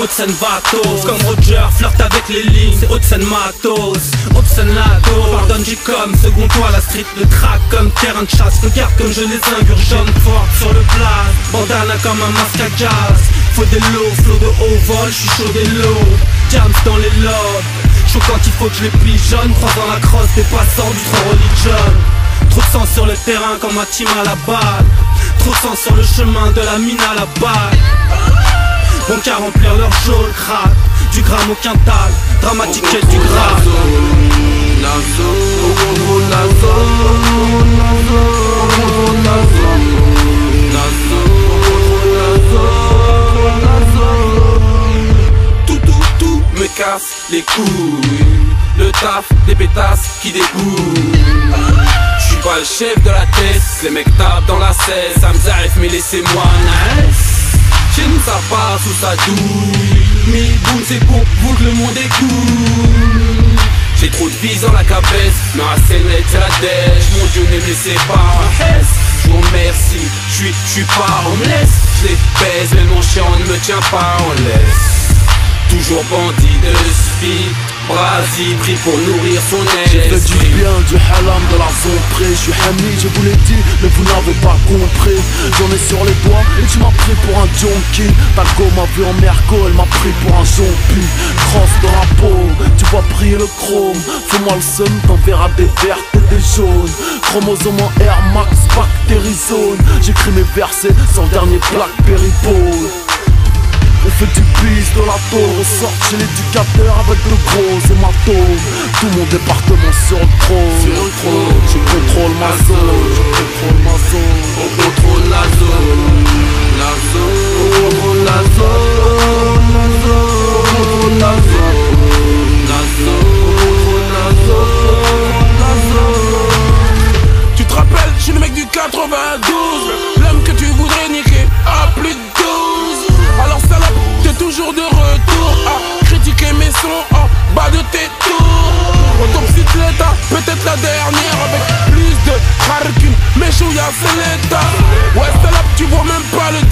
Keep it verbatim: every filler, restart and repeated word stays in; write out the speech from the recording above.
Haute-Seine Vatos. Comme Roger, flirte avec les lignes, c'est Haute-Seine Matos. Haute-Seine Lato, pardonne j'ai comme second toit. La street le traque comme terrain de chasse. Regarde comme je les ingurgite fort sur le place. Bandana comme un masque à jazz. Faut des lots, flow de haut vol, j'suis chaud des lots. Jams dans les lobes, chaud quand il faut que je les pigeonne. Croise dans la crosse des passants du trop religion. Trop de sang sur le terrain comme ma team à la balle. Trop de sang sur le chemin de la mine à la balle. Bon qu'à remplir leur jaune crack. Du gramme au quintal, dramatique et du grave. La zone, on contrôle la zone. La zone, on contrôle la zone. La zone, on contrôle la zone. Tout, tout, tout me casse les couilles. Le taf, des pétasses qui débouillent. J'suis pas le chef de la tête, les mecs tapent dans la cesse. Ça me arrive mais laissez-moi nice. Chez nous ça passe ou ça douille. Mais boum c'est pour vous que le monde est cool. J'ai trop de vis dans la cabesse. Non à scène c'est la dèche. Mon Dieu ne me laissez pas en hesse. J'vous remercie, j'suis j'suis pas homeless. J'les pèse mais mon chien ne me tient pas en laisse. Toujours bandit de speed, brasi pris pour nourrir son esprit. J'ai fait du bien, du halam de la zone près. Je suis Hamid, je vous l'ai dit, mais vous n'avez pas compris. J'en ai sur les doigts et tu m'as pris pour un junkie. Ta go m'a vu en merco, elle m'a pris pour un zombie. Crosse dans la peau, tu vois briller le chrome. Fais-moi le seum, t'en verras des vertes et des jaunes. Chromosome en Air Max, bactérizone. J'écris mes versets sur le dernier Blackberry Ball. On fait du bis de la tôle, ressort chez l'éducateur avec de gros hématomes. Tout mon département sur le trône. Sur le trône, je contrôle ma zone. Je contrôle ma zone. On contrôle la zone. La zone, on contrôle la zone. La zone, on contrôle la zone. La zone, on contrôle la zone. La zone. Tu te rappelles, je suis le mec du quatre-vingt-douze. L'homme que tu voudrais niquer à plus de douze. Alors salope, t'es toujours de retour à critiquer mes sons en bas de tes tours. Autopsycleta, peut-être la dernière avec plus de rancune. Mais chouïa c'est l'état. Ouais salope, tu vois même pas le